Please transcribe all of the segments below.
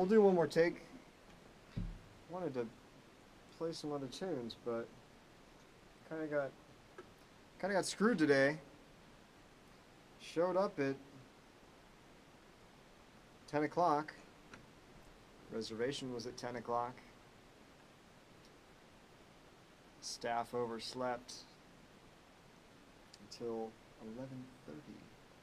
we'll do one more take. Wanted to play some other tunes, but kind of got screwed today. Showed up at 10 o'clock. Reservation was at 10 o'clock. Staff overslept until 11:30.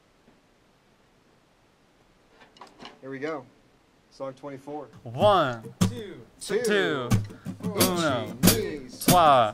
Here we go. Song 24. 1, 2, 1, 2.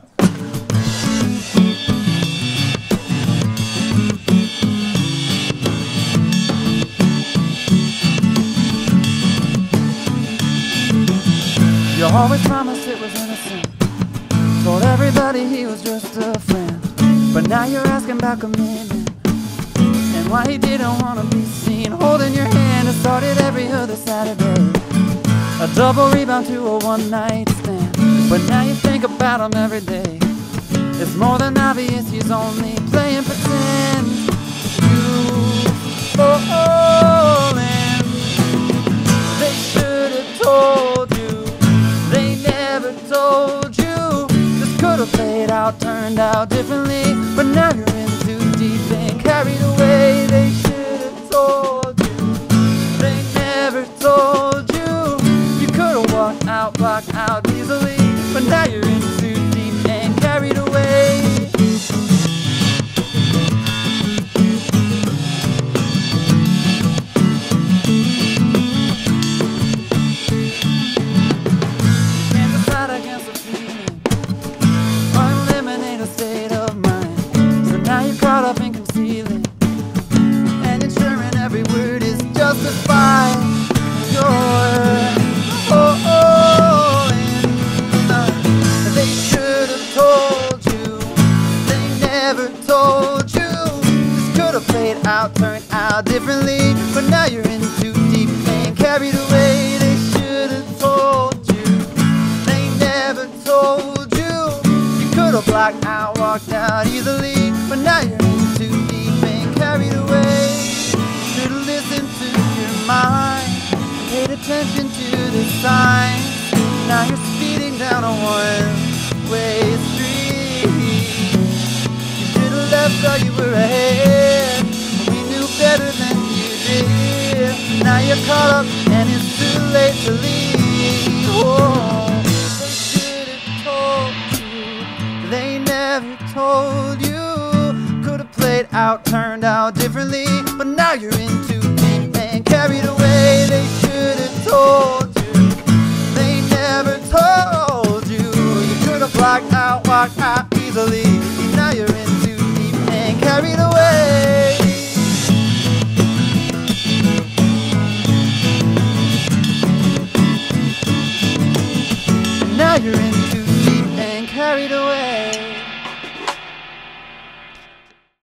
You always promised it was innocent. Told everybody he was just a friend. But now you're asking about commitment and why he didn't want to be seen. Holding your hand, it started every other Saturday. A double rebound to a one-night stand. But now you think about him every day. It's more than obvious he's only playing pretend. You've fallen. They should have told you. They never told you. This could have played out, turned out differently. But now you're in too deep and carried away. They should have told you. They never told you. You could have walked out easily. But now you're in too deep and carried away. Up in concealing and ensuring every word is justified. They should have told you. They never told you. This could have played out, turned out differently. But now you're in too deep and carried away. They should have told you. They never told you. You could have blocked out, walked out easily. But now you're in too deep and carried away. Should've listened to your mind, paid attention to the signs. Now you're speeding down a one-way street. You should've left while you were ahead. We knew better than you did. Now you're caught up and it's too late to leave. Oh, they should've told you. They never told you. Played out, turned out differently. But now you're in too deep and carried away. They should have told you. They never told you. You could have blocked out, walked out easily. Now you're in too deep and carried away. Now you're in